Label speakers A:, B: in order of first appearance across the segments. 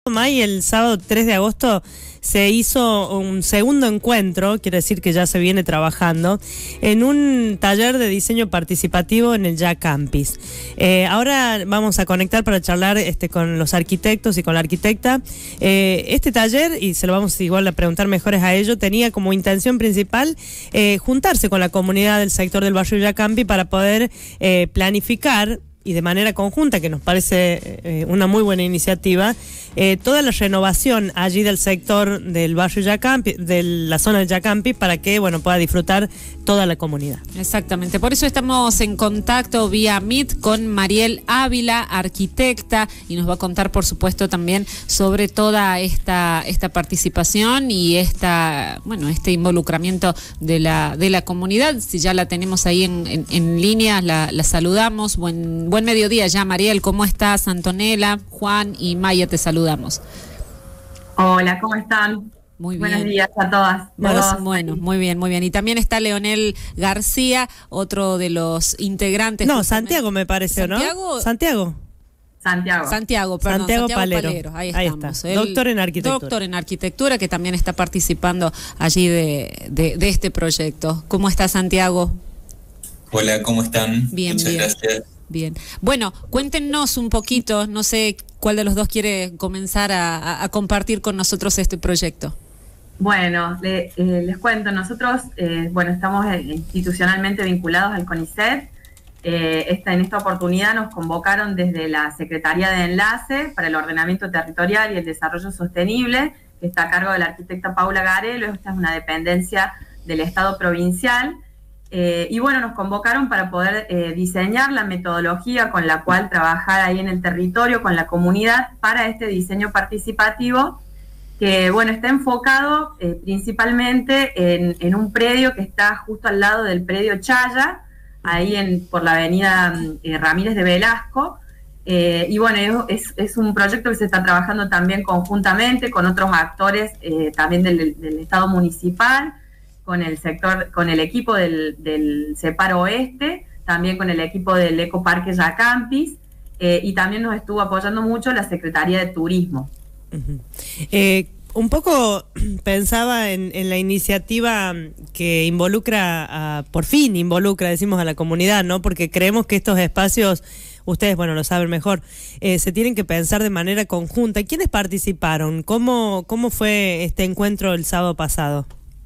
A: May, el sábado 3 de agosto se hizo un segundo encuentro, quiere decir que ya se viene trabajando, en un taller de diseño participativo en el YACampis. Ahora vamos a conectar para charlar con los arquitectos y con la arquitecta. Este taller, y se lo vamos igual a preguntar mejores a ello, tenía como intención principal juntarse con la comunidad del sector del barrio YACampis para poder planificar y de manera conjunta, que nos parece una muy buena iniciativa, toda la renovación allí del sector del barrio YACampis, de la zona del YACampis, para que pueda disfrutar toda la comunidad.
B: Exactamente, por eso estamos en contacto vía Meet con Mariel Ávila, arquitecta, y nos va a contar, por supuesto, también sobre toda esta participación y este involucramiento de la comunidad. Si ya la tenemos ahí en línea, la saludamos. Buen mediodía ya, Mariel. ¿Cómo estás? Antonella, Juan y Maya, te saludamos.
C: Hola, ¿cómo están?
B: Muy bien.
C: Buenos días a todas.
B: Bueno, muy bien, muy bien. Y también está Leonel García, otro de los integrantes.
A: No, Santiago me parece, ¿no? Santiago Palero. Ahí estamos.
B: Está. Doctor en arquitectura, que también está participando allí de este proyecto. ¿Cómo está, Santiago?
D: Hola, ¿cómo están?
B: Bien,
D: Muchas
B: bien.
D: gracias.
B: Bien. Bueno, cuéntenos un poquito, no sé cuál de los dos quiere comenzar a compartir con nosotros este proyecto.
C: Bueno, les cuento, nosotros estamos institucionalmente vinculados al CONICET. En esta oportunidad nos convocaron desde la Secretaría de Enlace para el Ordenamiento Territorial y el Desarrollo Sostenible, que está a cargo de la arquitecta Paula Garelo. Esta es una dependencia del Estado provincial. Nos convocaron para poder diseñar la metodología con la cual trabajar ahí en el territorio, con la comunidad, para este diseño participativo que, está enfocado principalmente en un predio que está justo al lado del predio Chaya, ahí por la avenida Ramírez de Velasco. Es un proyecto que se está trabajando también conjuntamente con otros actores también del Estado municipal, con el equipo del CEPAR Oeste, también con el equipo del Ecoparque YACampis, y también nos estuvo apoyando mucho la Secretaría de Turismo.
A: Un poco pensaba en la iniciativa que por fin involucra, decimos, a la comunidad, ¿no? Porque creemos que estos espacios, ustedes, lo saben mejor, se tienen que pensar de manera conjunta. ¿Quiénes participaron? ¿Cómo fue este encuentro el sábado pasado?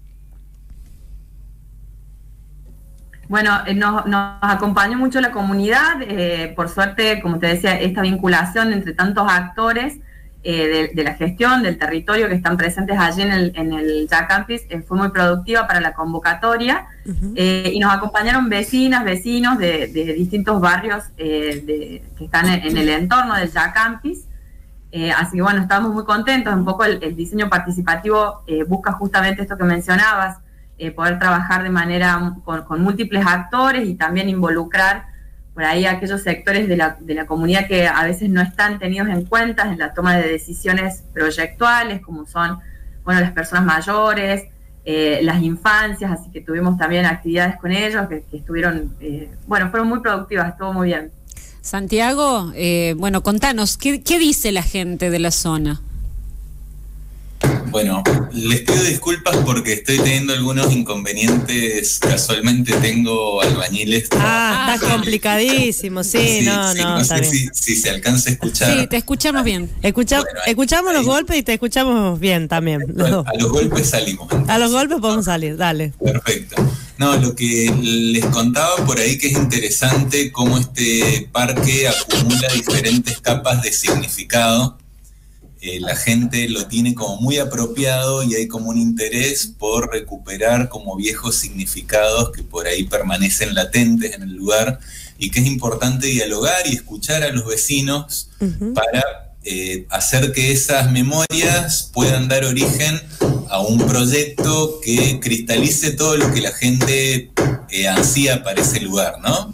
C: Bueno, nos acompañó mucho la comunidad, por suerte, como te decía, esta vinculación entre tantos actores de la gestión del territorio que están presentes allí en el YACampis fue muy productiva para la convocatoria. Y nos acompañaron vecinos de distintos barrios que están en el entorno del YACampis. Así que estamos muy contentos. Un poco el diseño participativo busca justamente esto que mencionabas, poder trabajar de manera con múltiples actores y también involucrar por ahí aquellos sectores de la comunidad que a veces no están tenidos en cuenta en la toma de decisiones proyectuales, como son las personas mayores, las infancias. Así que tuvimos también actividades con ellos que estuvieron, fueron muy productivas, estuvo muy bien.
B: Santiago, contanos, ¿qué dice la gente de la zona?
D: Bueno, les pido disculpas porque estoy teniendo algunos inconvenientes. Casualmente tengo albañiles.
A: Está complicadísimo, sí,
D: no sé si se alcanza a escuchar.
B: Sí, te escuchamos bien.
A: Escuchamos los golpes y te escuchamos bien también.
D: A los golpes salimos. Entonces.
A: A los golpes podemos salir, dale.
D: Perfecto. No, lo que les contaba por ahí, que es interesante cómo este parque acumula diferentes capas de significado. La gente lo tiene como muy apropiado y hay como un interés por recuperar como viejos significados que por ahí permanecen latentes en el lugar, y que es importante dialogar y escuchar a los vecinos para hacer que esas memorias puedan dar origen a un proyecto que cristalice todo lo que la gente ansía para ese lugar, ¿no?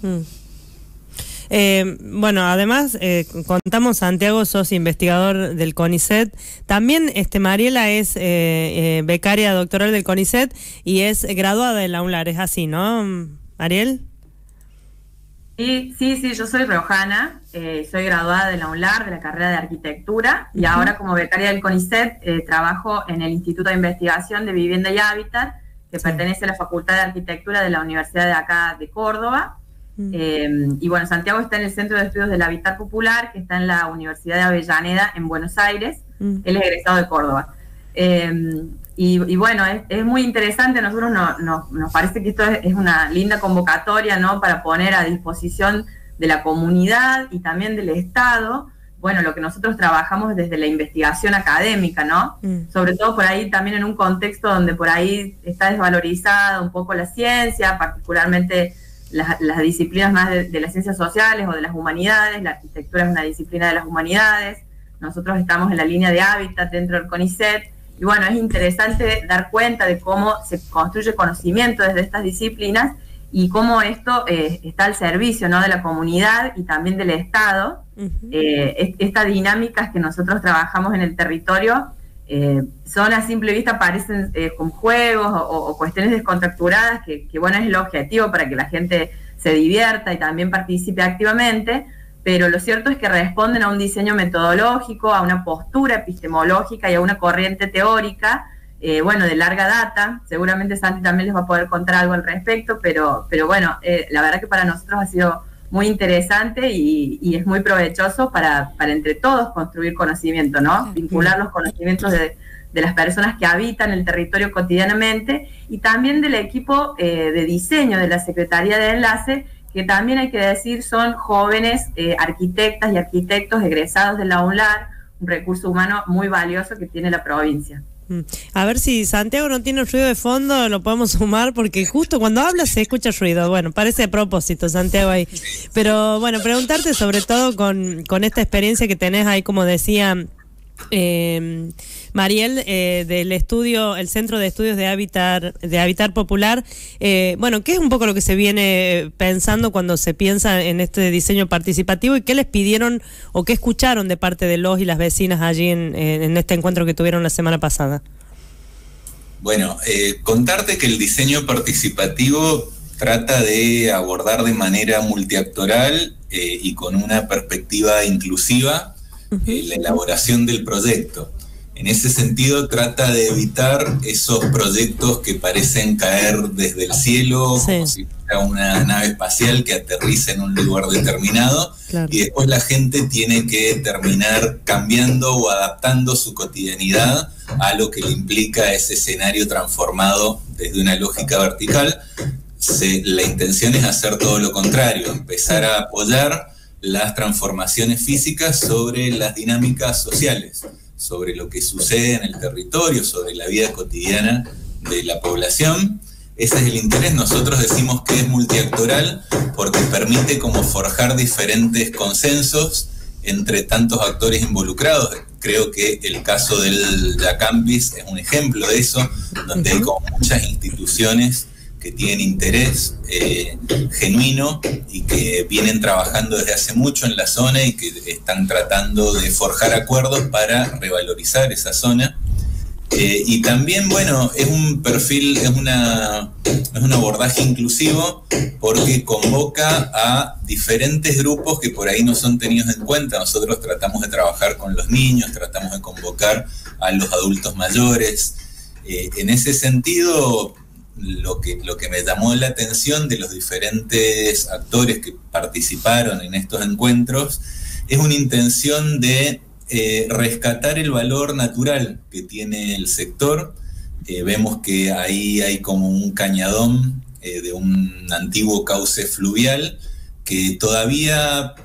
A: Además, contamos, Santiago, sos investigador del CONICET. También Mariela es becaria doctoral del CONICET y es graduada de la UNLAR, es así, ¿no, Ariel?
C: Sí, yo soy riojana, soy graduada de la UNLAR, de la carrera de arquitectura, y ahora como becaria del CONICET trabajo en el Instituto de Investigación de Vivienda y Hábitat, que pertenece a la Facultad de Arquitectura de la Universidad de acá de Córdoba. Y bueno, Santiago está en el Centro de Estudios del Hábitat Popular, que está en la Universidad de Avellaneda, en Buenos Aires. Él es egresado de Córdoba. Y bueno, es muy interesante. A nosotros nos parece que esto es una linda convocatoria, ¿no?, para poner a disposición de la comunidad y también del Estado, bueno, lo que nosotros trabajamos desde la investigación académica, ¿no? Sobre todo por ahí también en un contexto donde por ahí está desvalorizada un poco la ciencia, particularmente las disciplinas más de las ciencias sociales o de las humanidades. La arquitectura es una disciplina de las humanidades. Nosotros estamos en la línea de hábitat dentro del CONICET. Y bueno, es interesante dar cuenta de cómo se construye conocimiento desde estas disciplinas y cómo esto está al servicio, ¿no?, de la comunidad y también del Estado. Estas dinámicas que nosotros trabajamos en el territorio son a simple vista, parecen como juegos o cuestiones descontracturadas, que bueno, es el objetivo para que la gente se divierta y también participe activamente, pero lo cierto es que responden a un diseño metodológico, a una postura epistemológica y a una corriente teórica, bueno, de larga data. Seguramente Santi también les va a poder contar algo al respecto, pero bueno, la verdad que para nosotros ha sido muy interesante y es muy provechoso para entre todos construir conocimiento, ¿no? Vincular los conocimientos de las personas que habitan el territorio cotidianamente y también del equipo de diseño de la Secretaría de Enlace, que también hay que decir son jóvenes arquitectas y arquitectos egresados de la UNLAR, un recurso humano muy valioso que tiene la provincia.
A: A ver si Santiago no tiene ruido de fondo, lo podemos sumar, porque justo cuando habla se escucha ruido. Bueno, parece a propósito, Santiago, ahí. Pero bueno, preguntarte sobre todo con esta experiencia que tenés ahí, como decía Mariel, del estudio, el Centro de Estudios de Hábitat Popular. Bueno, ¿qué es un poco lo que se viene pensando cuando se piensa en este diseño participativo y qué les pidieron o qué escucharon de parte de los y las vecinas allí en este encuentro que tuvieron la semana pasada?
D: Bueno, contarte que el diseño participativo trata de abordar de manera multiactoral y con una perspectiva inclusiva la elaboración del proyecto. En ese sentido trata de evitar esos proyectos que parecen caer desde el cielo, como si fuera una nave espacial que aterriza en un lugar determinado, y después la gente tiene que terminar cambiando o adaptando su cotidianidad a lo que le implica ese escenario transformado desde una lógica vertical. La intención es hacer todo lo contrario, empezar a apoyar las transformaciones físicas sobre las dinámicas sociales, sobre lo que sucede en el territorio, sobre la vida cotidiana de la población. Ese es el interés. Nosotros decimos que es multiactoral porque permite como forjar diferentes consensos entre tantos actores involucrados. Creo que el caso del Yacampis es un ejemplo de eso, donde hay como muchas instituciones que tienen interés genuino y que vienen trabajando desde hace mucho en la zona y que están tratando de forjar acuerdos para revalorizar esa zona. Y también, bueno, es un perfil, es un abordaje inclusivo porque convoca a diferentes grupos que por ahí no son tenidos en cuenta. Nosotros tratamos de trabajar con los niños, tratamos de convocar a los adultos mayores. En ese sentido, lo que me llamó la atención de los diferentes actores que participaron en estos encuentros es una intención de rescatar el valor natural que tiene el sector. Vemos que ahí hay como un cañadón de un antiguo cauce fluvial que todavía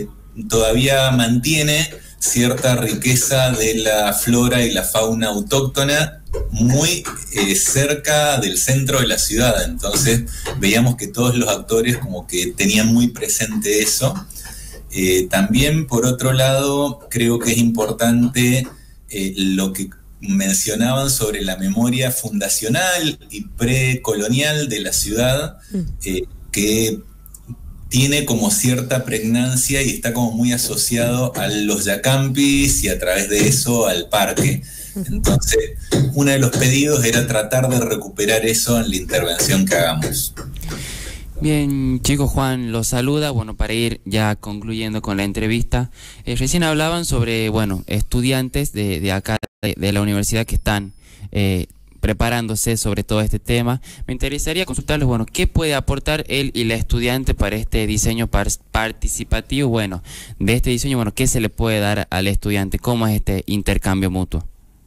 D: mantiene cierta riqueza de la flora y la fauna autóctona muy cerca del centro de la ciudad. Entonces veíamos que todos los actores como que tenían muy presente eso. También, por otro lado, creo que es importante lo que mencionaban sobre la memoria fundacional y precolonial de la ciudad, que tiene como cierta pregnancia y está como muy asociado a los Yacampis y a través de eso al parque. Entonces, uno de los pedidos era tratar de recuperar eso en la intervención que hagamos.
E: Bien, chicos, Juan los saluda. Bueno, para ir ya concluyendo con la entrevista, recién hablaban sobre, bueno, estudiantes de acá, de la universidad que están preparándose sobre todo este tema. Me interesaría consultarles, bueno, ¿qué puede aportar él y la estudiante para este diseño participativo? Bueno, de este diseño, bueno, ¿qué se le puede dar al estudiante? ¿Cómo es este intercambio mutuo?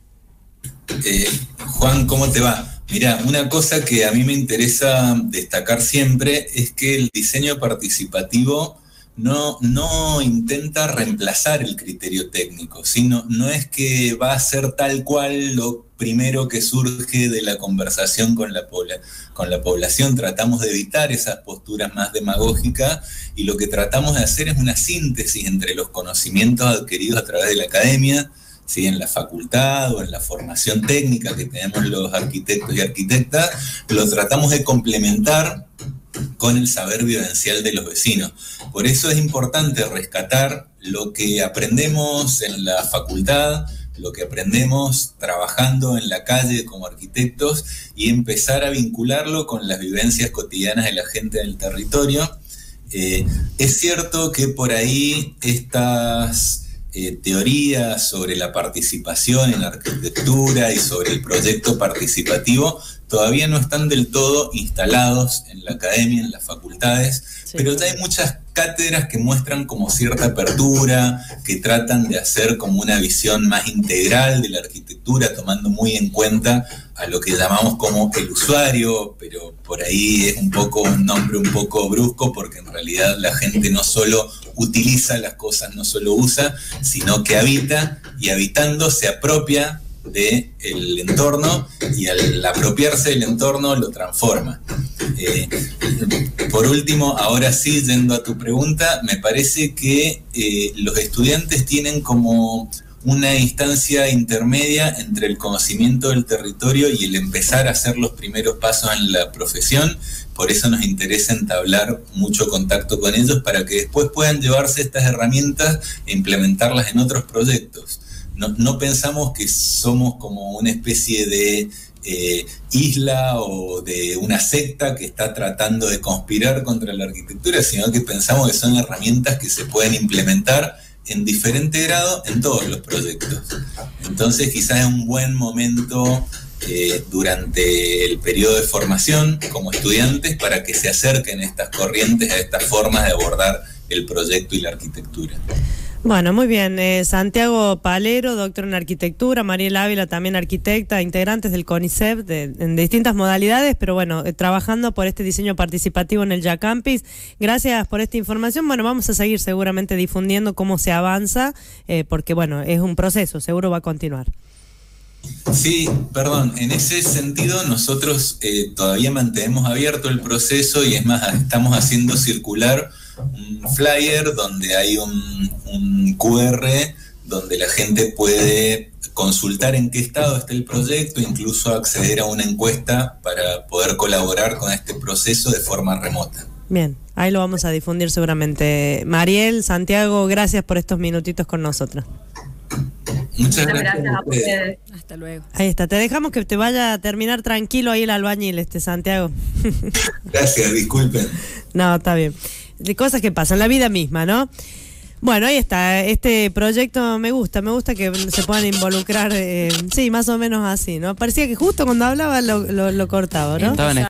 D: Juan, ¿cómo te va? Mira, una cosa que a mí me interesa destacar siempre es que el diseño participativo no intenta reemplazar el criterio técnico, sino no es que va a ser tal cual lo primero que surge de la conversación con la población. Tratamos de evitar esas posturas más demagógicas y lo que tratamos de hacer es una síntesis entre los conocimientos adquiridos a través de la academia, ¿sí? En la facultad o en la formación técnica que tenemos los arquitectos y arquitectas, lo tratamos de complementar con el saber vivencial de los vecinos. Por eso es importante rescatar lo que aprendemos en la facultad, lo que aprendemos trabajando en la calle como arquitectos y empezar a vincularlo con las vivencias cotidianas de la gente del territorio. Es cierto que por ahí estas teorías sobre la participación en la arquitectura y sobre el proyecto participativo todavía no están del todo instalados en la academia, en las facultades, sí, pero ya hay muchas cátedras que muestran como cierta apertura, que tratan de hacer como una visión más integral de la arquitectura, tomando muy en cuenta a lo que llamamos como el usuario, pero por ahí es un nombre un poco brusco, porque en realidad la gente no solo utiliza las cosas, no solo usa, sino que habita, y habitando se apropia del entorno, y al apropiarse del entorno lo transforma. Por último, ahora sí, yendo a tu pregunta, me parece que los estudiantes tienen como una instancia intermedia entre el conocimiento del territorio y el empezar a hacer los primeros pasos en la profesión. Por eso nos interesa entablar mucho contacto con ellos para que después puedan llevarse estas herramientas e implementarlas en otros proyectos. No pensamos que somos como una especie de isla o de una secta que está tratando de conspirar contra la arquitectura, sino que pensamos que son herramientas que se pueden implementar en diferente grado en todos los proyectos. Entonces quizás es un buen momento durante el periodo de formación como estudiantes para que se acerquen a estas corrientes, a estas formas de abordar el proyecto y la arquitectura.
A: Bueno, muy bien. Santiago Palero, doctor en arquitectura, Mariel Ávila, también arquitecta, integrantes del CONICET en distintas modalidades, pero bueno, trabajando por este diseño participativo en el YACampis. Gracias por esta información. Bueno, vamos a seguir seguramente difundiendo cómo se avanza, porque bueno, es un proceso, seguro va a continuar.
D: Sí, perdón, en ese sentido nosotros todavía mantenemos abierto el proceso y es más, estamos haciendo circular un flyer donde hay un QR donde la gente puede consultar en qué estado está el proyecto, incluso acceder a una encuesta para poder colaborar con este proceso de forma remota.
A: Bien, ahí lo vamos a difundir seguramente. Mariel, Santiago, gracias por estos minutitos con nosotros.
D: Muchas gracias
C: a ustedes.
B: Hasta luego.
A: Ahí está, te dejamos que te vaya a terminar tranquilo ahí el albañil, Santiago.
D: Gracias, disculpen.
A: No, está bien. De cosas que pasan, la vida misma, ¿no? Bueno, ahí está, este proyecto me gusta que se puedan involucrar, sí, más o menos así, ¿no? Parecía que justo cuando hablaba lo cortaba, ¿no?